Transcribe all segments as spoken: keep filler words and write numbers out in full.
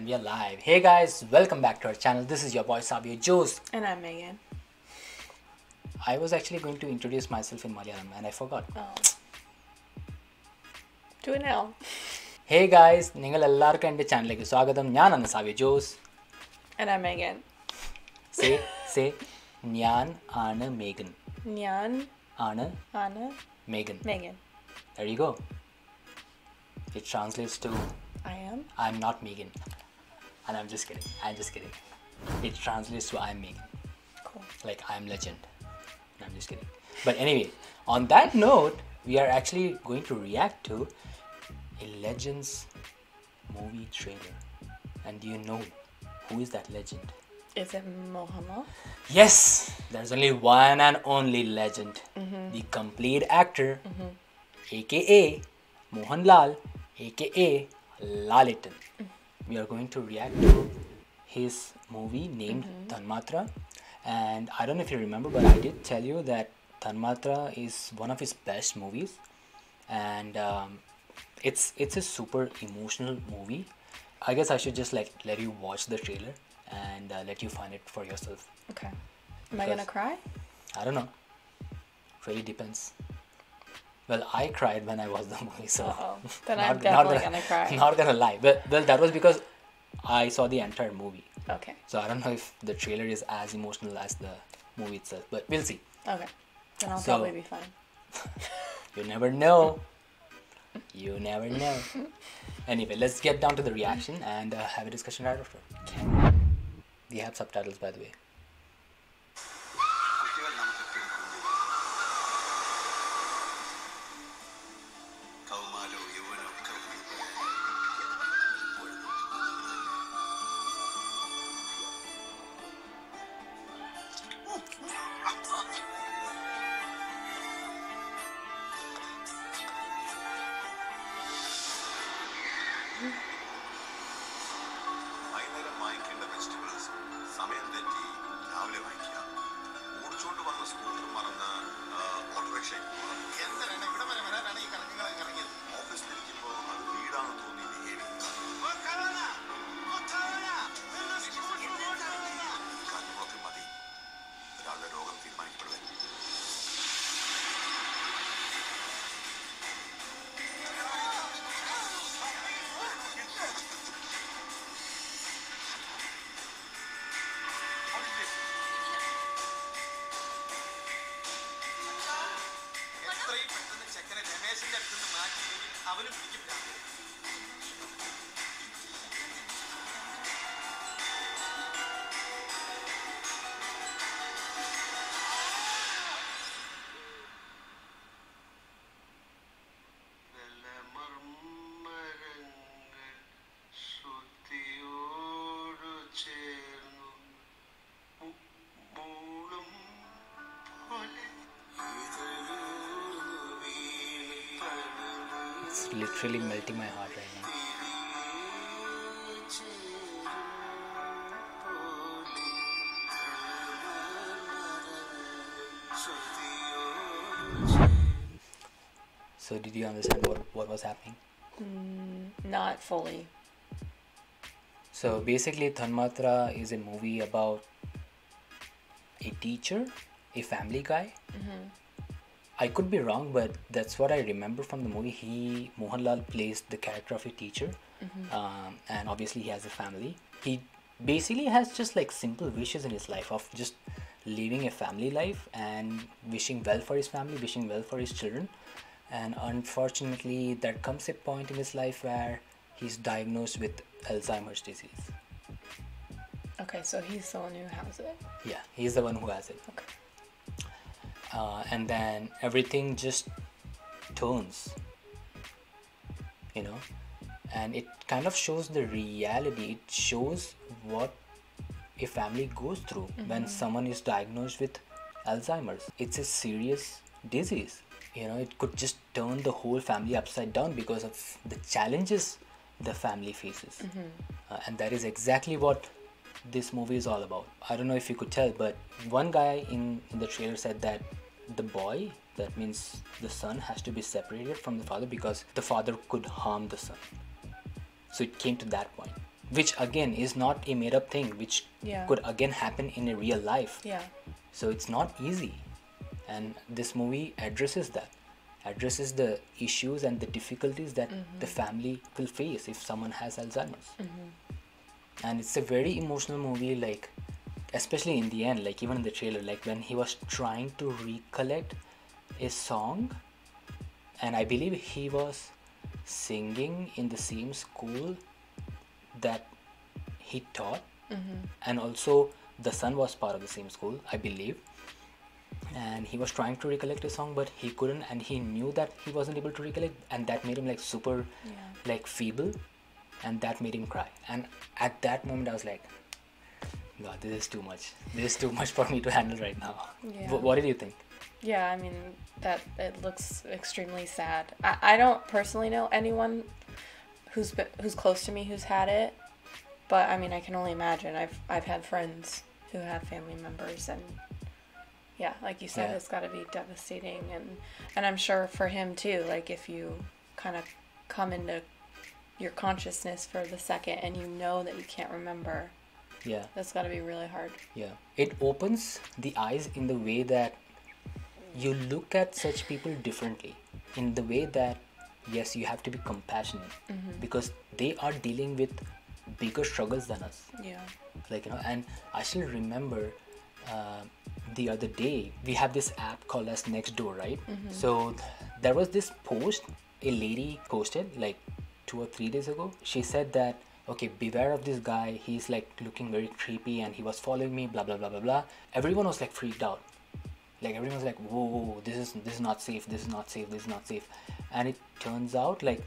we are live. Hey guys, welcome back to our channel. This is your boy Savio Jose. And I'm Megan. I was actually going to introduce myself in Malayalam and I forgot. Oh. Do it now. Hey guys, നിങ്ങൾ എല്ലാവർക്കും എൻ്റെ ചാനലിലേക്ക് സ്വാഗതം. ഞാനാണ് സാവ്യ Jose. And I'm Megan. Say, say, ഞാൻ ആണ് Megan. Nyan. ആണ് Anna. Megan. Megan. There you go. It translates to I am. I'm not Megan. And I'm just kidding. I'm just kidding. It translates to I'm Megan. Cool. Like I'm legend. I'm just kidding. But anyway, on that note, we are actually going to react to a Legends movie trailer. And do you know who is that legend? Is it Mohammed? Yes, there's only one and only legend. Mm-hmm. The complete actor, mm-hmm. aka Mohanlal, aka Lalitan. Mm-hmm. We are going to react to his movie named mm-hmm. Tanmatra. And I don't know if you remember, but I did tell you that Tanmatra is one of his best movies. And um, it's it's a super emotional movie. I guess I should just like let you watch the trailer and uh, let you find it for yourself. Okay. Am I gonna cry? I don't know. Really depends. Well, I cried when I watched the movie, so Uh-oh. Then not, I'm not definitely gonna, gonna cry. Not gonna lie, but well, that was because I saw the entire movie, Okay. so I don't know if the trailer is as emotional as the movie itself, but we'll see. Okay. Then I'll So- probably be fine. You never know. You never know. Anyway, let's get down to the reaction and uh, have a discussion right after. We have subtitles, by the way. കുട്ടികൾ നമുക്കെപ്പോഴും കുഞ്ഞുങ്ങൾ. കൗമാരവും യൗവനവും ഒക്കെ കഴിഞ്ഞുപോയാൽ എപ്പോഴും വൈകുന്നേരം വാങ്ങിക്കേണ്ട vegetables സമയം തെറ്റി രാവിലെ വാങ്ങിക്കുക. ഓടിച്ചോണ്ട് വന്ന സ്കൂട്ടർ മറന്ന് ഓട്ടോറിക്ഷയിൽ എന്തിനാണ് ഇവിടെ വരെ വരാനാണ് ഈ കറങ്ങുകളെ ഇറങ്ങിയത്? ഓഫീസിലിരിക്കുമ്പോൾ അത് വീടാണ് തോന്നി ബിഹേവ് കാരണങ്ങളൊക്കെ മതി ഒരാളുടെ രോഗം തീരുമാനിക്കപ്പെടുന്നത്. എത്രയും പെട്ടെന്ന് ചെക്കനെ രമേശിന്റെ അടുത്ത് നിന്ന് മാറ്റിയെങ്കിൽ അവനും പിടിക്കും ഭ്രാന്ത്. It's literally melting my heart right now. So did you understand what, what was happening? Not fully. So basically Tanmatra is a movie about a teacher, a family guy. I could be wrong, but that's what I remember from the movie. He, Mohanlal, plays the character of a teacher, um, and obviously he has a family. He basically has just like simple wishes in his life of just living a family life and wishing well for his family, wishing well for his children. And unfortunately, there comes a point in his life where he's diagnosed with Alzheimer's disease. Okay, so he's the one who has it. Yeah, he's the one who has it. Okay. Uh, and then everything just turns, you know, and it kind of shows the reality. It shows what a family goes through when someone is diagnosed with Alzheimer's. It's a serious disease, you know. It could just turn the whole family upside down because of the challenges the family faces. Uh, and that is exactly what this movie is all about. I don't know if you could tell, but one guy in, in the trailer said that the boy, that means the son, has to be separated from the father because the father could harm the son. So it came to that point. which again is not a made up thing, which Yeah. could again happen in a real life. Yeah. So it's not easy, and this movie addresses that, addresses the issues and the difficulties that the family will face if someone has Alzheimer's. And it's a very emotional movie, like especially in the end, like even in the trailer, like when he was trying to recollect a song, and I believe he was singing in the same school that he taught, and also the son was part of the same school, I believe. And he was trying to recollect a song, but he couldn't, and he knew that he wasn't able to recollect, and that made him like super Yeah. like feeble, and that made him cry. And at that moment I was like, God, this is too much, this is too much for me to handle right now. Yeah. Wh- what did you think? Yeah, I mean, that it looks extremely sad. I, I don't personally know anyone who's been, who's close to me who's had it, but I mean, I can only imagine. I've I've had friends who have family members, and yeah, like you said, Yeah. it's got to be devastating, and and I'm sure for him too. Like if you kind of come into your consciousness for the second and you know that you can't remember, Yeah. that's got to be really hard. Yeah, it opens the eyes in the way that you look at such people differently, in the way that yes, you have to be compassionate because they are dealing with bigger struggles than us. Yeah. Like, you know, and I still remember uh, the other day we have this app called as Nextdoor, right? So there was this post a lady posted like two or three days ago. She said that, okay, beware of this guy, he's like looking very creepy and he was following me, blah blah blah blah blah. Everyone was like freaked out, like everyone was like, whoa, whoa, whoa, this is this is not safe, this is not safe, this is not safe. And it turns out like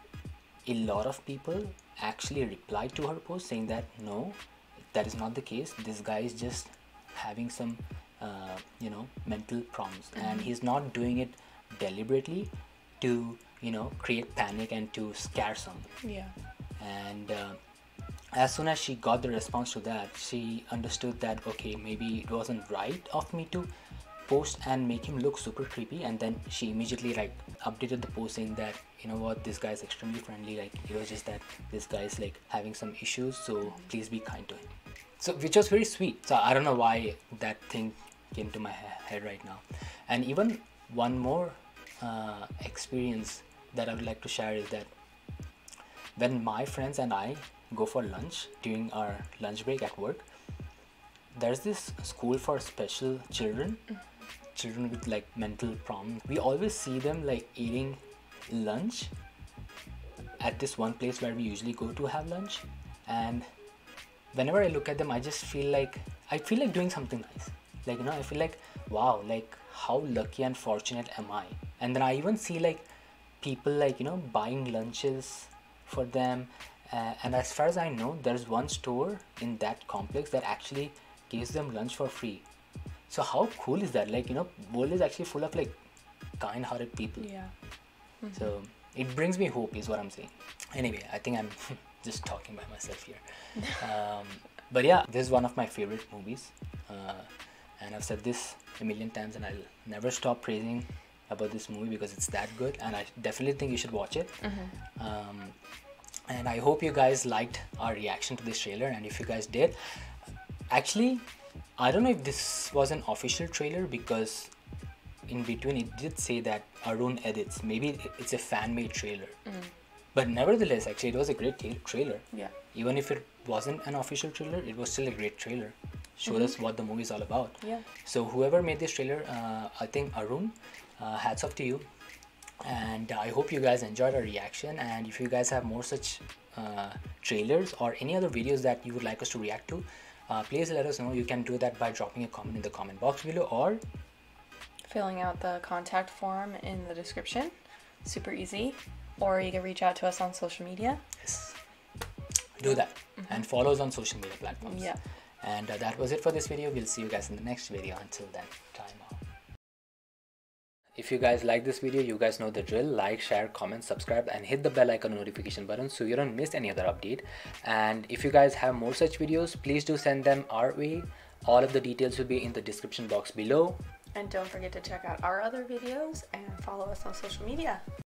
a lot of people actually replied to her post saying that no, that is not the case, this guy is just having some uh, you know mental problems, and he's not doing it deliberately to, you know, create panic and to scare someone. Yeah. And uh, as soon as she got the response to that, she understood that okay, maybe it wasn't right of me to post and make him look super creepy. And then she immediately like updated the post saying that, you know what, this guy is extremely friendly, like it was just that this guy is like having some issues, so please be kind to him. So which was very sweet. So I don't know why that thing came to my he- head right now. And even one more uh, experience that I would like to share is that when my friends and I go for lunch during our lunch break at work, there's this school for special children, children with like mental problems. We always see them like eating lunch at this one place where we usually go to have lunch, and whenever I look at them, I just feel like I feel like doing something nice. Like, you know, I feel like, wow, like how lucky and fortunate am I? And then I even see like people like, you know, buying lunches for them. Uh, and as far as I know, there's one store in that complex that actually gives them lunch for free. So how cool is that? Like, you know, world is actually full of like kind-hearted people. Yeah. So it brings me hope is what I'm saying. Anyway, I think I'm just talking by myself here. Um, but yeah, this is one of my favorite movies. Uh, and I've said this a million times and I'll never stop praising about this movie because it's that good, and I definitely think you should watch it. Um, and I hope you guys liked our reaction to this trailer, and if you guys did, actually, I don't know if this was an official trailer because in between it did say that Arun edits. Maybe it's a fan-made trailer. But nevertheless, actually, it was a great ta- trailer. Yeah. Even if it wasn't an official trailer, it was still a great trailer. Showed us what the movie is all about. Yeah. So whoever made this trailer, uh, I think Arun, uh, hats off to you. And I hope you guys enjoyed our reaction. And if you guys have more such uh, trailers or any other videos that you would like us to react to, uh, please let us know. You can do that by dropping a comment in the comment box below, or Filling out the contact form in the description. Super easy. Or you can reach out to us on social media. yes, do that. And follow us on social media platforms. Yeah. And uh, that was it for this video. We'll see you guys in the next video. Until then, time out. If you guys like this video, you guys know the drill. Like, share, comment, subscribe, and hit the bell icon notification button so you don't miss any other update. And if you guys have more such videos, please do send them our way. All of the details will be in the description box below. And don't forget to check out our other videos and follow us on social media.